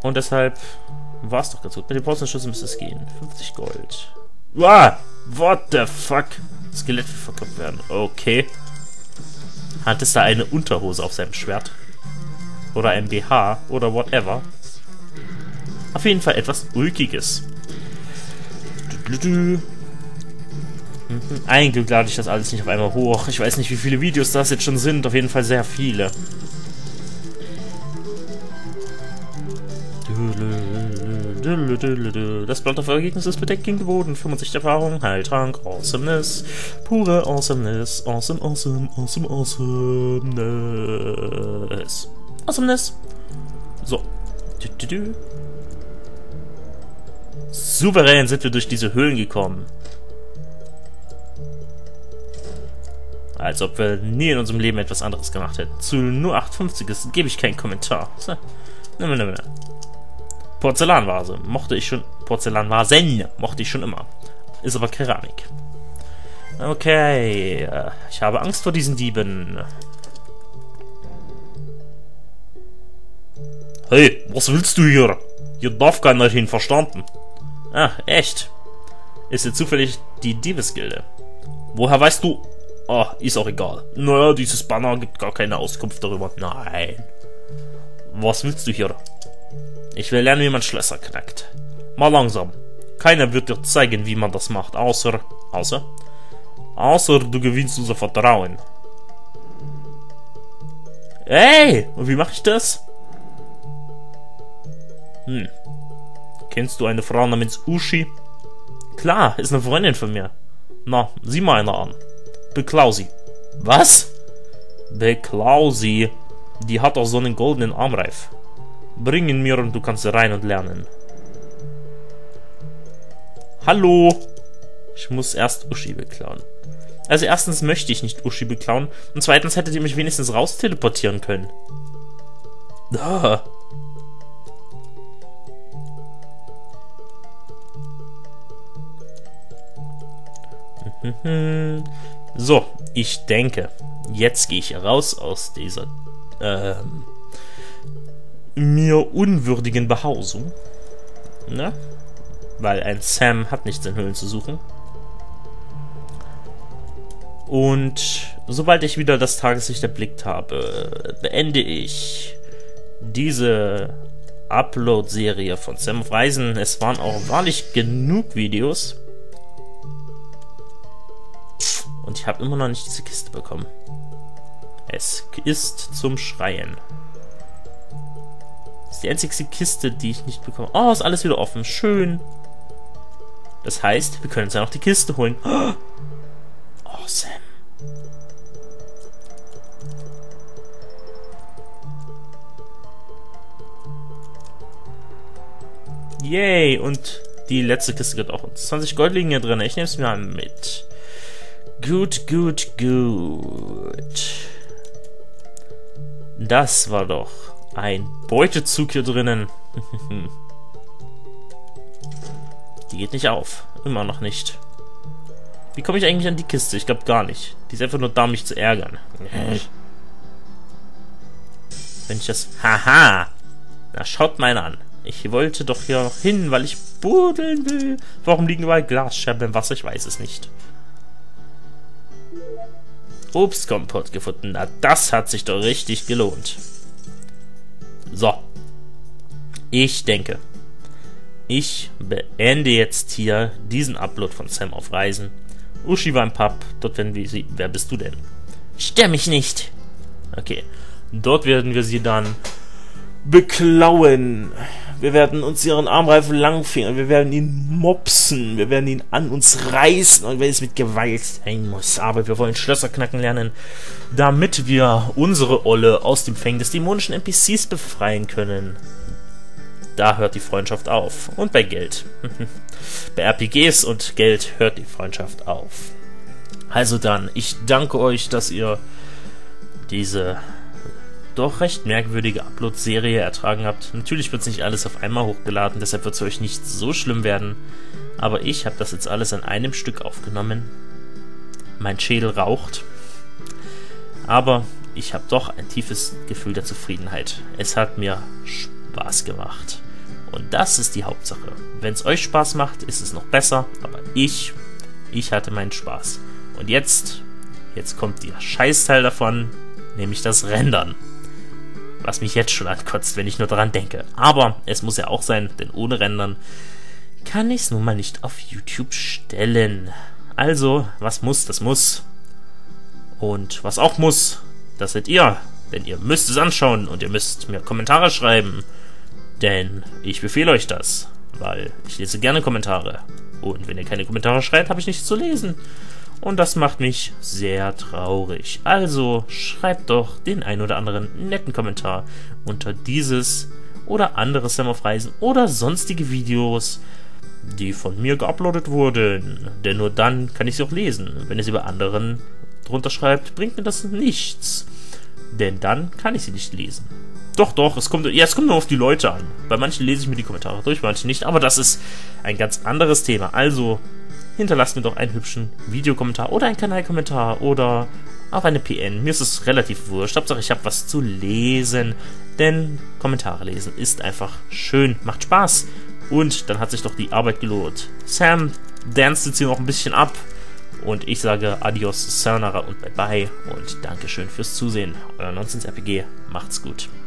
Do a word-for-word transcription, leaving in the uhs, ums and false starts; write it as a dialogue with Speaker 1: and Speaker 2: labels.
Speaker 1: Und deshalb war es doch ganz gut. Mit dem Bronzenschuss müsste es gehen. fünfzig Gold. Ah, what the fuck? Skelett will verkloppt werden. Okay. Hat es da eine Unterhose auf seinem Schwert? Oder ein B H? Oder whatever? Auf jeden Fall etwas Ulkiges. Ein Glück lade ich das alles nicht auf einmal hoch. Ich weiß nicht, wie viele Videos das jetzt schon sind. Auf jeden Fall sehr viele. Das Blatt auf Ergebnis ist bedeckt gegen den Boden. fünfundsiebzig Erfahrung, Heiltrank, Awesomeness. Pure Awesomeness. Awesome, awesome, awesome, awesomeness. Awesomeness. So. Souverän sind wir durch diese Höhlen gekommen. Als ob wir nie in unserem Leben etwas anderes gemacht hätten. Zu nur acht fünfzig gebe ich keinen Kommentar. So. Nimm, nimm, nimm. Porzellanvase mochte ich schon. Porzellanvasen mochte ich schon immer. Ist aber Keramik. Okay. Ich habe Angst vor diesen Dieben. Hey, was willst du hier? Hier darf keiner hin, verstanden? Ah, echt? Ist jetzt zufällig die Diebesgilde. Woher weißt du? Ah, oh, ist auch egal. Naja, dieses Banner gibt gar keine Auskunft darüber. Nein. Was willst du hier? Ich will lernen, wie man Schlösser knackt. Mal langsam. Keiner wird dir zeigen, wie man das macht, außer... Außer? Außer du gewinnst unser Vertrauen. Ey! Und wie mache ich das? Hm. Kennst du eine Frau namens Uschi? Klar, ist eine Freundin von mir. Na, sieh mal einer an. Beklau sie. Was? Beklau sie. Die hat auch so einen goldenen Armreif. Bring ihn mir und du kannst rein und lernen. Hallo. Ich muss erst Uschi beklauen. Also erstens möchte ich nicht Uschi beklauen und zweitens hättet ihr mich wenigstens raus teleportieren können. Ah. So, ich denke, jetzt gehe ich raus aus dieser ähm, mir unwürdigen Behausung. Ne? Weil ein Sam hat nichts in Höhlen zu suchen. Und sobald ich wieder das Tageslicht erblickt habe, beende ich diese Upload-Serie von Sam auf Reisen. Es waren auch wahrlich genug Videos. Und ich habe immer noch nicht diese Kiste bekommen. Es ist zum Schreien. Das ist die einzige Kiste, die ich nicht bekomme. Oh, ist alles wieder offen. Schön. Das heißt, wir können uns ja noch die Kiste holen. Oh, Sam. Yay. Und die letzte Kiste gibt auch uns. zwanzig Gold liegen hier drin. Ich nehme es mir mal mit. Gut, gut, gut. Das war doch ein Beutezug hier drinnen. Die geht nicht auf. Immer noch nicht. Wie komme ich eigentlich an die Kiste? Ich glaube gar nicht. Die ist einfach nur da, mich zu ärgern. Wenn ich das... Haha! Na, schaut mal an. Ich wollte doch hier noch hin, weil ich buddeln will. Warum liegen überall Glasscherben im Wasser? Ich weiß es nicht. Obstkompott gefunden. Na, das hat sich doch richtig gelohnt. So. Ich denke, ich beende jetzt hier diesen Upload von Sam auf Reisen. Uschi war im Pub. Dort werden wir sie... Wer bist du denn? Stör mich nicht. Okay. Dort werden wir sie dann beklauen. Wir werden uns ihren Armreif langfingern. Wir werden ihn mopsen. Wir werden ihn an uns reißen. Und wenn es mit Gewalt sein muss. Aber wir wollen Schlösser knacken lernen, damit wir unsere Olle aus dem Fängen des dämonischen N P Cs befreien können. Da hört die Freundschaft auf. Und bei Geld. Bei R P Gs und Geld hört die Freundschaft auf. Also dann, ich danke euch, dass ihr diese doch recht merkwürdige Upload-Serie ertragen habt. Natürlich wird es nicht alles auf einmal hochgeladen, deshalb wird es euch nicht so schlimm werden. Aber ich habe das jetzt alles an einem Stück aufgenommen. Mein Schädel raucht. Aber ich habe doch ein tiefes Gefühl der Zufriedenheit. Es hat mir Spaß gemacht. Und das ist die Hauptsache. Wenn es euch Spaß macht, ist es noch besser, aber ich, ich hatte meinen Spaß. Und jetzt, jetzt kommt der Scheißteil davon, nämlich das Rendern. Was mich jetzt schon ankotzt, wenn ich nur daran denke. Aber es muss ja auch sein, denn ohne Rendern kann ich es nun mal nicht auf YouTube stellen. Also, was muss, das muss. Und was auch muss, das seid ihr. Denn ihr müsst es anschauen und ihr müsst mir Kommentare schreiben. Denn ich befehle euch das, weil ich lese gerne Kommentare. Und wenn ihr keine Kommentare schreibt, habe ich nichts zu lesen. Und das macht mich sehr traurig. Also schreibt doch den ein oder anderen netten Kommentar unter dieses oder andere Sam of Reisen oder sonstige Videos, die von mir geuploadet wurden. Denn nur dann kann ich sie auch lesen. Wenn ihr sie bei anderen drunter schreibt, bringt mir das nichts. Denn dann kann ich sie nicht lesen. Doch, doch, es kommt, ja, es kommt nur auf die Leute an. Bei manchen lese ich mir die Kommentare durch, bei manchen nicht. Aber das ist ein ganz anderes Thema. Also hinterlasst mir doch einen hübschen Videokommentar oder einen Kanalkommentar oder auch eine P N. Mir ist es relativ wurscht. Hauptsache, ich habe was zu lesen. Denn Kommentare lesen ist einfach schön, macht Spaß. Und dann hat sich doch die Arbeit gelohnt. Sam danced jetzt hier noch ein bisschen ab. Und ich sage Adios, Sayonara und Bye Bye. Und Dankeschön fürs Zusehen. Euer Nonsens R P G. Macht's gut.